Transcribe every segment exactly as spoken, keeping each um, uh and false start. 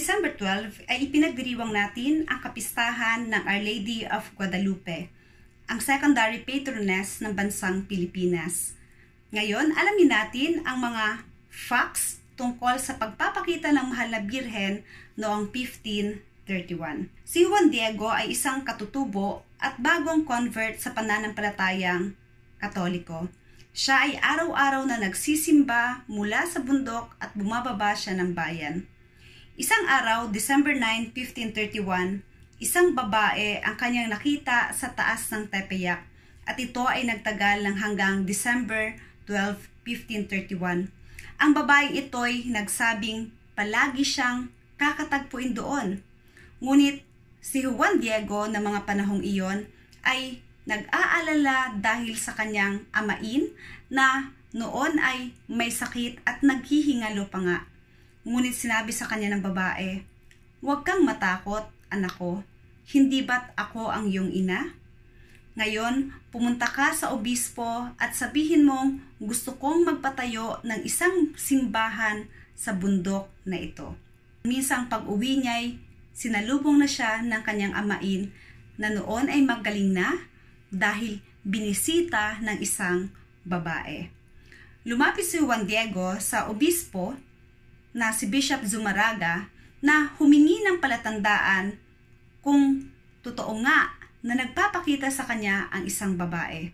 December twelve ay ipinagdiriwang natin ang kapistahan ng Our Lady of Guadalupe, ang secondary patroness ng bansang Pilipinas. Ngayon, alamin natin ang mga facts tungkol sa pagpapakita ng mahal na birhen noong fifteen thirty-one. Si Juan Diego ay isang katutubo at bagong convert sa pananampalatayang Katoliko. Siya ay araw-araw na nagsisimba mula sa bundok at bumababa siya ng bayan. Isang araw, December ninth, fifteen thirty-one, isang babae ang kanyang nakita sa taas ng Tepeyac at ito ay nagtagal ng hanggang December twelfth, fifteen thirty-one. Ang babaeng ito'y nagsabing palagi siyang kakatagpuin doon. Ngunit si Juan Diego na mga panahong iyon ay nag-aalala dahil sa kanyang amain na noon ay may sakit at naghihingalo pa nga. Ngunit sinabi sa kanya ng babae, "Huwag kang matakot, anak ko. Hindi ba't ako ang iyong ina? Ngayon, pumunta ka sa obispo at sabihin mong gusto kong magpatayo ng isang simbahan sa bundok na ito." Minsang pag-uwi niya'y sinalubong na siya ng kanyang amain na noon ay magaling na dahil binisita ng isang babae. Lumapit si Juan Diego sa obispo na si Bishop Zumaraga na humingi ng palatandaan kung totoo nga na nagpapakita sa kanya ang isang babae.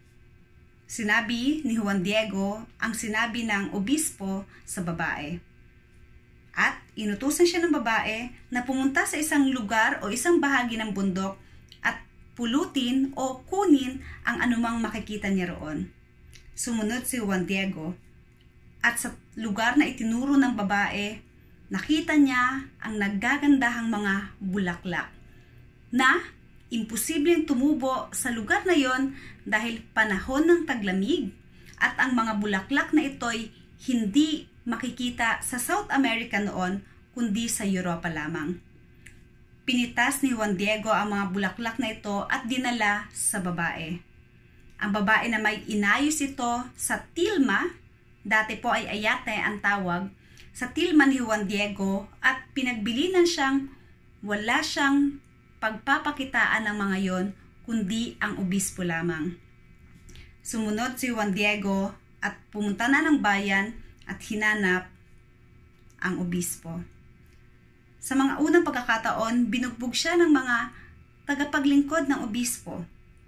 Sinabi ni Juan Diego ang sinabi ng obispo sa babae. At inutusan siya ng babae na pumunta sa isang lugar o isang bahagi ng bundok at pulutin o kunin ang anumang makikita niya roon. Sumunod si Juan Diego. At sa lugar na itinuro ng babae, nakita niya ang naggagandahang mga bulaklak na imposibleng tumubo sa lugar na yon dahil panahon ng taglamig at ang mga bulaklak na ito'y hindi makikita sa South America noon kundi sa Europa lamang. Pinitas ni Juan Diego ang mga bulaklak na ito at dinala sa babae. Ang babae na may inayos ito sa tilma, dati po ay ayate ang tawag, sa tilma ni Juan Diego at pinagbilinan siyang wala siyang pagpapakitaan ng mga yon kundi ang obispo lamang. Sumunod si Juan Diego at pumunta na ng bayan at hinanap ang obispo. Sa mga unang pagkakataon, binugbog siya ng mga tagapaglingkod ng obispo.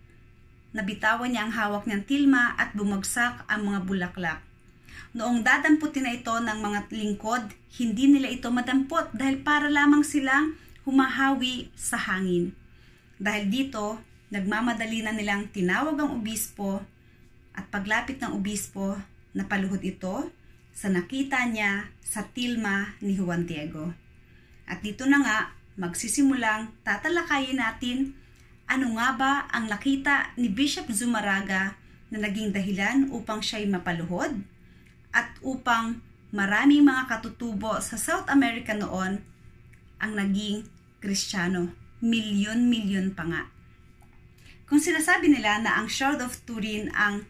Nabitawan niya ang hawak niyang tilma at bumagsak ang mga bulaklak. Noong dadamputin na ito ng mga lingkod, hindi nila ito madampot dahil para lamang silang humahawi sa hangin. Dahil dito, nagmamadali na nilang tinawag ang obispo at paglapit ng obispo, napaluhod ito sa nakita niya sa tilma ni Juan Diego. At dito na nga, magsisimulang tatalakayin natin ano nga ba ang nakita ni Bishop Zumaraga na naging dahilan upang siya'y mapaluhod at upang maraming mga katutubo sa South America noon ang naging Kristiyano. Milyon-milyon pa nga. Kung sinasabi nila na ang Shroud of Turin ang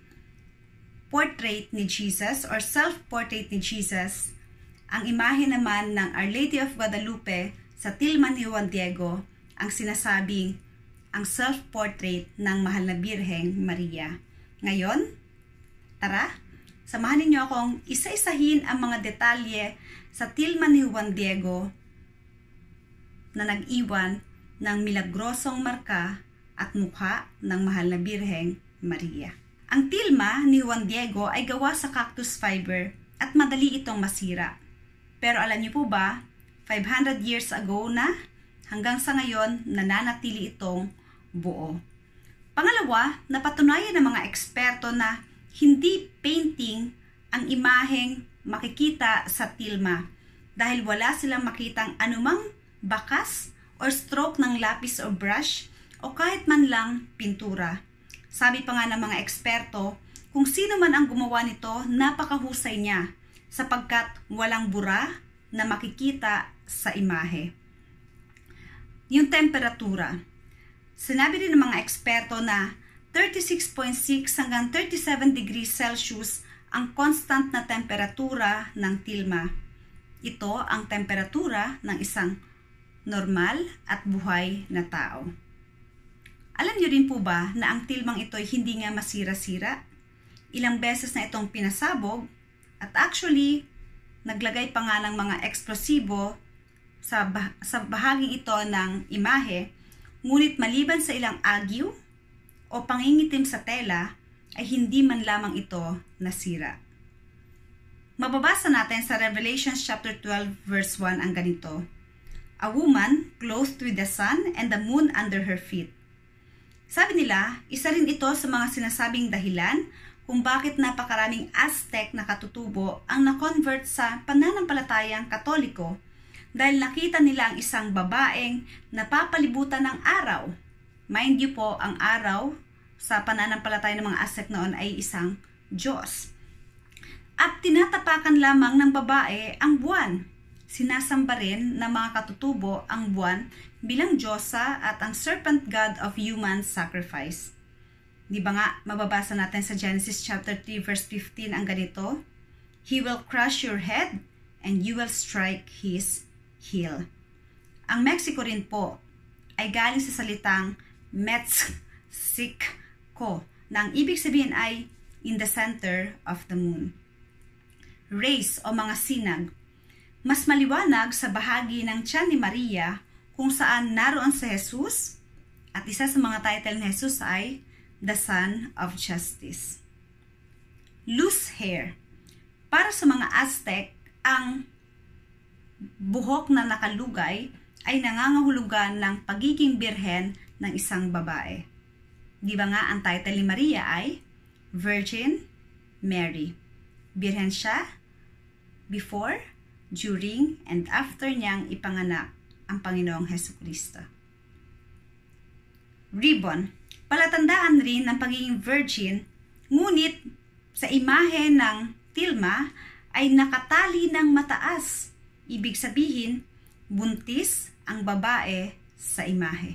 portrait ni Jesus or self-portrait ni Jesus, ang imahe naman ng Our Lady of Guadalupe sa tilma ni Juan Diego ang sinasabing ang self-portrait ng mahal na Birheng Maria. Ngayon, tara, samahan ninyo akong isa-isahin ang mga detalye sa tilma ni Juan Diego na nag-iwan ng milagrosong marka at mukha ng mahal na Birheng Maria. Ang tilma ni Juan Diego ay gawa sa cactus fiber at madali itong masira. Pero alam niyo po ba, five hundred years ago na, hanggang sa ngayon, nananatili itong buo. Pangalawa, napatunayan ng mga eksperto na hindi painting ang imaheng makikita sa tilma dahil wala silang makitang anumang bakas or stroke ng lapis o brush o kahit man lang pintura. Sabi pa nga ng mga eksperto, kung sino man ang gumawa nito, napakahusay niya sapagkat walang bura na makikita sa imahe. Yung temperatura. Sinabi din ng mga eksperto na thirty-six point six hanggang thirty-seven degrees Celsius ang constant na temperatura ng tilma. ito ang temperatura ng isang normal at buhay na tao. Alam niyo rin po ba na ang tilmang ito ay hindi nga masira-sira? Ilang beses na itong pinasabog at actually, naglagay pa nga ng mga eksplosibo sa, bah- sa bahaging ito ng imahe, ngunit maliban sa ilang agyo o pangingitim sa tela, ay hindi man lamang ito nasira. Mababasa natin sa Revelation chapter twelve verse one ang ganito, "A woman clothed with the sun and the moon under her feet." Sabi nila, isa rin ito sa mga sinasabing dahilan kung bakit napakaraming Aztec na katutubo ang na-convert sa pananampalatayang Katoliko dahil nakita nila ang isang babaeng napapalibutan ng araw. Mind you po, ang araw sa pananampalataya ng mga Aztec noon ay isang Diyos. At tinatapakan lamang ng babae ang buwan. Sinasamba rin ng mga katutubo ang buwan bilang Diyosa at ang serpent god of human sacrifice. Di ba nga, mababasa natin sa Genesis chapter three verse fifteen ang ganito, "He will crush your head and you will strike his heel." Ang Mexico rin po ay galing sa salitang Mexico na ang ibig sabihin ay in the center of the moon. Rays o mga sinag. Mas maliwanag sa bahagi ng tiyan ni Maria kung saan naroon si Jesus at isa sa mga title ni Jesus ay the Son of Justice. Loose hair. Para sa mga Aztec, ang buhok na nakalugay ay nangangahulugan ng pagiging birhen ng isang babae. Di ba nga ang title ni Maria ay Virgin Mary. Birhen siya before, during, and after niyang ipanganak ang Panginoong Hesukristo. Ribbon. Palatandaan rin ng pagiging virgin, ngunit sa imahe ng tilma ay nakatali ng mataas. Ibig sabihin, buntis ang babae sa imahe.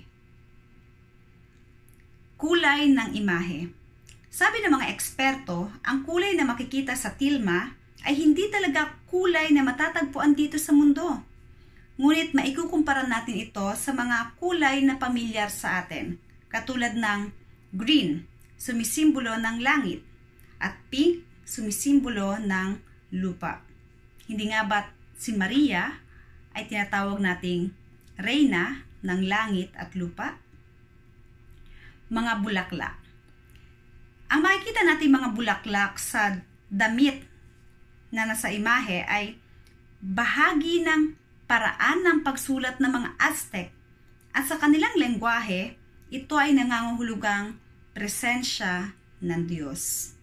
Kulay ng imahe. Sabi ng mga eksperto, ang kulay na makikita sa tilma ay hindi talaga kulay na matatagpuan dito sa mundo. Ngunit maikukumpara natin ito sa mga kulay na pamilyar sa atin, katulad ng green, sumisimbolo ng langit, at pink, sumisimbolo ng lupa. Hindi nga ba si Maria ay tinatawag nating reyna ng langit at lupa? Mga bulaklak. Ang makikita natin mga bulaklak sa damit na nasa imahe ay bahagi ng paraan ng pagsulat ng mga Aztec at sa kanilang lengguwahe, ito ay nangangahulugang presensya ng Diyos.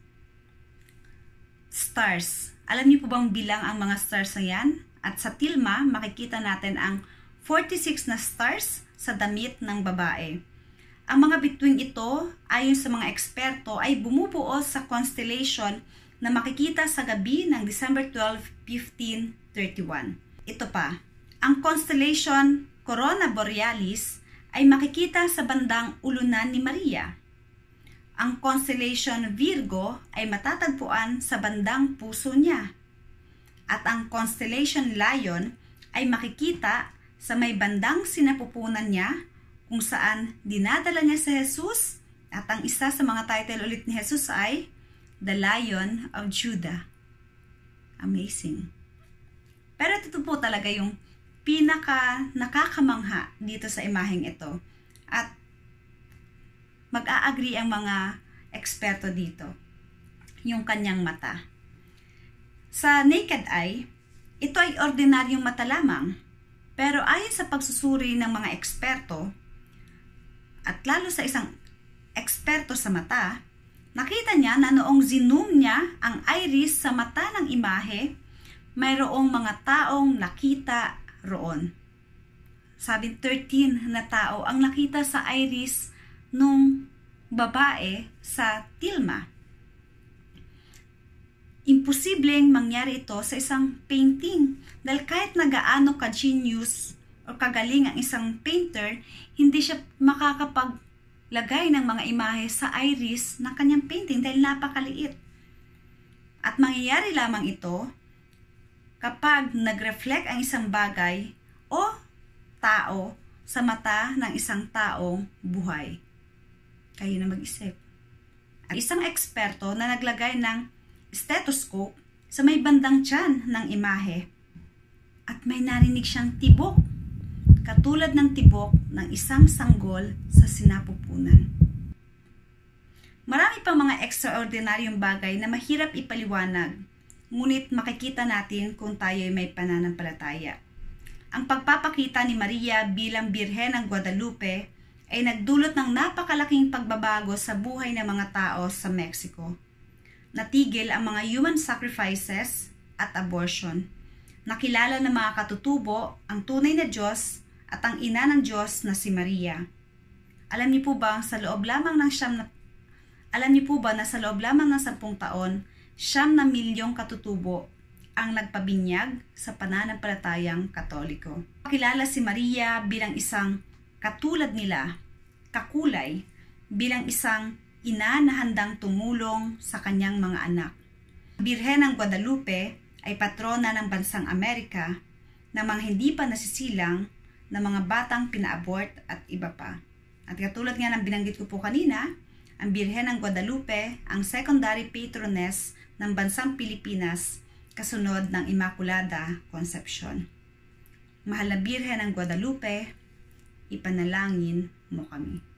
Stars. Alam niyo po bang bilang ang mga stars na yan? At sa tilma, makikita natin ang forty-six na stars sa damit ng babae. Ang mga bituing ito, ayon sa mga eksperto, ay bumubuo sa constellation na makikita sa gabi ng December twelfth, fifteen thirty-one. Ito pa, ang constellation Corona Borealis ay makikita sa bandang ulunan ni Maria. Ang constellation Virgo ay matatagpuan sa bandang puso niya. At ang constellation Lion ay makikita sa may bandang sinapupunan niya kung saan dinadala niya si Jesus at ang isa sa mga title ulit ni Jesus ay The Lion of Judah. Amazing. Pero ito po talaga yung pinaka nakakamangha dito sa imaheng ito. At mag-a-agree ang mga eksperto dito. Yung kanyang mata. Sa naked eye, ito ay ordinaryong mata lamang. Pero ayon sa pagsusuri ng mga eksperto, at lalo sa isang eksperto sa mata, nakita niya na noong zoom niya ang iris sa mata ng imahe, mayroong mga taong nakita roon. Sabi thirteen na tao ang nakita sa iris nung babae sa tilma. Imposibleng mangyari ito sa isang painting dahil kahit nagaano ka-genius o kagaling ang isang painter, hindi siya makakapaglagay ng mga imahe sa iris ng kanyang painting dahil napakaliit. At mangyayari lamang ito kapag nag-reflect ang isang bagay o tao sa mata ng isang taong buhay. Kayo na mag-isip. Ang isang eksperto na naglagay ng stethoscope sa may bandang tiyan ng imahe at may narinig siyang tibok, katulad ng tibok ng isang sanggol sa sinapupunan. Marami pang mga ekstraordinaryong bagay na mahirap ipaliwanag, ngunit makikita natin kung tayo ay may pananampalataya. Ang pagpapakita ni Maria bilang Birhen ng Guadalupe ay nagdulot ng napakalaking pagbabago sa buhay ng mga tao sa Mexico. Natigil ang mga human sacrifices at abortion. Nakilala ng mga katutubo ang tunay na Diyos at ang ina ng Diyos na si Maria. Alam niyo po ba sa loob lamang ng siyam na Alam niyo po ba na sa loob lamang ng sampung taon, siyam na milyong katutubo ang nagpabinyag sa pananampalatayang Katoliko. Kilala si Maria bilang isang katulad nila, kakulay, bilang isang ina na handang tumulong sa kanyang mga anak. Birhen ng Guadalupe ay patrona ng bansang Amerika ng mga hindi pa nasisilang na mga batang pina-abort at iba pa. At katulad nga ng binanggit ko po kanina, ang Birhen ng Guadalupe ang secondary patroness ng bansang Pilipinas kasunod ng Immaculada Concepcion. Mahal na Birhen ng Guadalupe, ipanalangin mo kami.